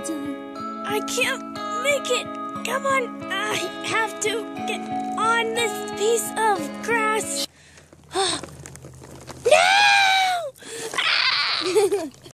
I can't make it. Come on. I have to get on this piece of grass. No!